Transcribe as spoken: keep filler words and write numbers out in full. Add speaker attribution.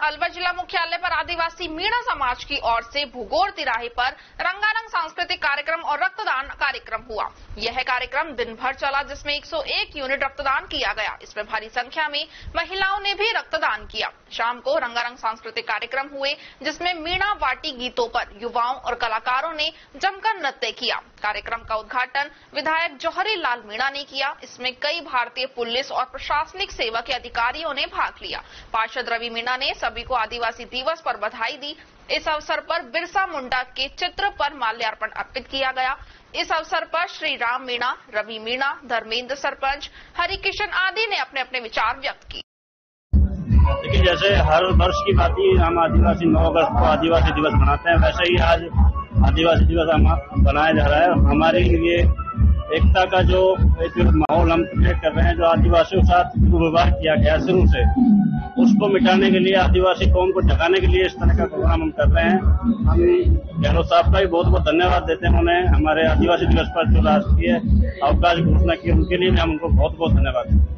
Speaker 1: अलवर जिला मुख्यालय पर आदिवासी मीणा समाज की ओर से भूगोर तिराहे पर रंगारंग सांस्कृतिक कार्यक्रम और रक्तदान कार्यक्रम हुआ। यह कार्यक्रम दिन भर चला, जिसमें एक सौ एक यूनिट रक्तदान किया गया। इसमें भारी संख्या में महिलाओं ने भी रक्तदान किया। शाम को रंगारंग सांस्कृतिक कार्यक्रम हुए, जिसमें मीणा वाटी गीतों पर युवाओं और कलाकारों ने जमकर नृत्य किया। कार्यक्रम का उद्घाटन विधायक जौहरी लाल मीणा ने किया। इसमें कई भारतीय पुलिस और प्रशासनिक सेवा के अधिकारियों ने भाग लिया। पार्षद रवि मीणा ने सभी को आदिवासी दिवस पर बधाई दी। इस अवसर पर बिरसा मुंडा के चित्र पर माल्यार्पण अर्पित किया गया। इस अवसर पर श्री राम मीणा, रवि मीणा, धर्मेंद्र सरपंच, हरिकिशन आदि ने अपने अपने विचार व्यक्त किए।
Speaker 2: देखिए, जैसे हर वर्ष की बात ही हम आदिवासी नौ अगस्त को आदिवासी दिवस मनाते हैं, वैसे ही आज आदिवासी दिवस हम बनाया जा रहा है। हमारे लिए एकता का जो एक माहौल हम क्रिएट कर रहे हैं, जो आदिवासियों के साथ दुर्व्यवहार किया गया शुरू से, उसको मिटाने के लिए, आदिवासी कौम को जगाने के लिए इस तरह का प्रोग्राम हम कर रहे हैं। हम गहलोत साहब का भी बहुत बहुत धन्यवाद देते हैं। उन्हें हमारे आदिवासी दिवस पर जो राष्ट्रीय अवकाश घोषणा की, उनके लिए हम उनको बहुत बहुत धन्यवाद देते हैं।